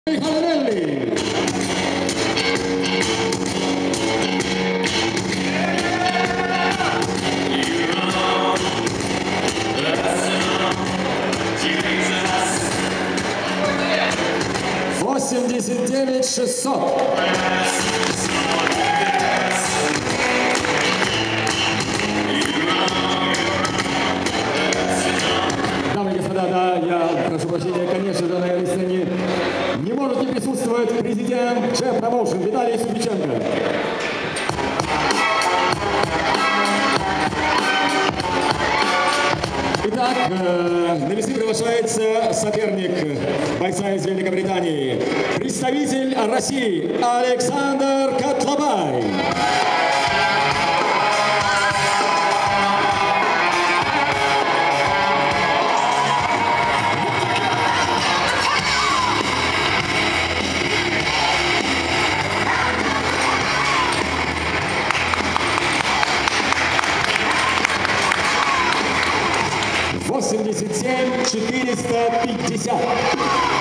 Халилли. $89,600. Дамы и господа, да, я прошу прощения, конечно же, на этой сцене не может не присутствовать президент J Promotion Виталий Субиченко. Итак, на весы приглашается соперник бойца из Великобритании, представитель России Александр Котлабай. $87,450.